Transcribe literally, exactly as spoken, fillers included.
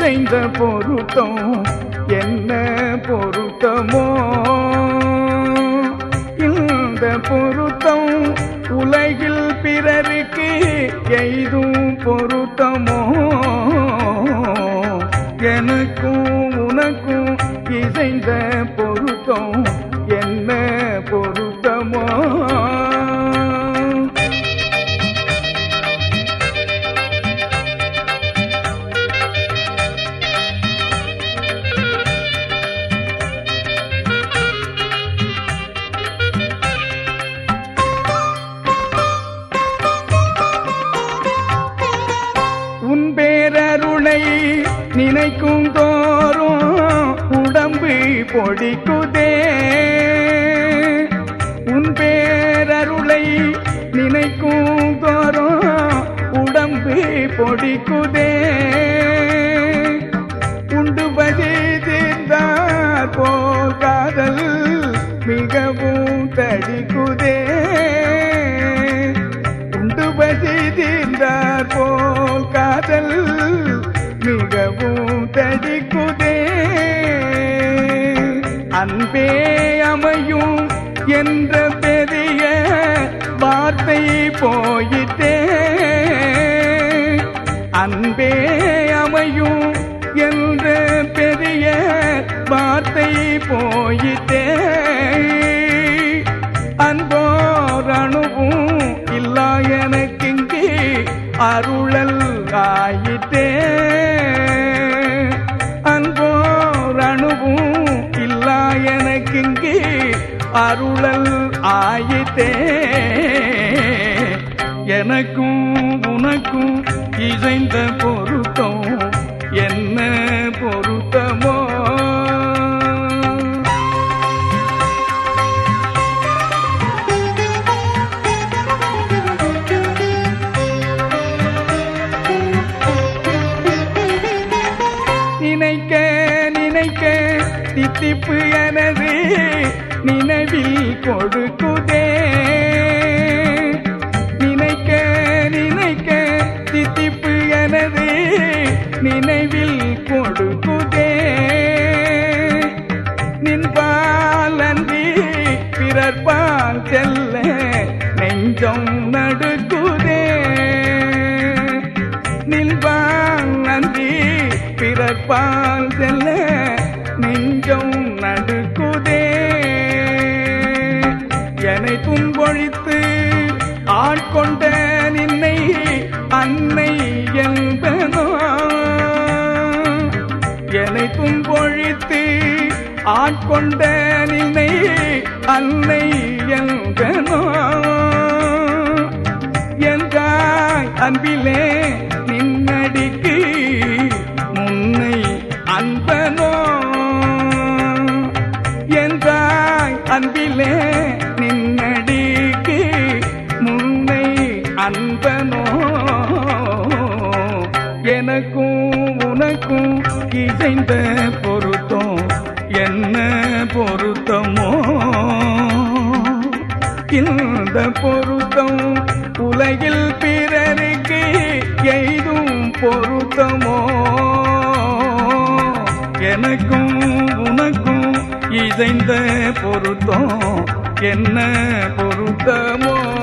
இசைந்த பொருத்தம் என்ன பொருத்தமோ இந்த பொருத்தம் உலகில் பிறருக்கு எய்தும் பொருத்தமோ எனக்கும் உனக்கும் இசைந்த பொருத்தம் என்ன பொருத்தமோ உன் பேரருளை நினைக்கும் தோறும் உடம்பு பொடிக்குதே உன் பேரருளை நினைக்கும் தோறும் உடம்பு பொடிக்குதே உண்டு பசி தீர்ந்தார் போல் காதல் மிகவும் தடிக்குதே உண்டு பசி தீர்ந்தார் போல் காதல் மிகவும் தடிக்குதே அன்பே அமையும் என்ற பெரிய வார்த்தை போயிட்டே அன்பே அமையும் என்ற பெரிய வார்த்தை போயிட்டே அன்போர் அணுவும் இல்லா எனக்கிங்கே அருளல் ஆயிட்டே அன்போர் அணுவும் இல்லா எனக்கிங்கே அருளல் ஆயிட்டே எனக்கும் உனக்கும் இசைந்த பொருத்தம் என்ன பொருத்தமோ நினைக்க நினைக்க தித்திப்பு எனது நினைவில் கொடுக்குதே நினைக்க நினைக்க தித்திப்பு எனது நினைவில் கொடுக்குதே நின்பால் அன்றி பிறர்பால் செல்ல நெஞ்சம் நடுக்குதே நின்பால் அன்றி பிறர்பால் செல்ல நெஞ்சம் நடுக்குதே என்னை துன்பொழித்து ஆட்கொண்ட நின்னை அன்னை என்பனோ என்னை துன்பொழித்து ஆட்கொண்ட நின்னை அன்னை என்பனோ என்றாய் அன்பிலே நின்னடிக்கு முன்னை அன்பனோ என்றாய் அன்பிலே நின்னடிக்கு முன்னை அன்பனோ எனக்கும் உனக்கும் இசைந்த பொருத்தம் என்ன பொருத்தமோ இந்த பொருத்தம் உலகில் பிறருக்கு எய்தும் பொருத்தமோ எனக்கும் உனக்கும் இசைந்த பொருத்தம் என்ன பொருத்தமோ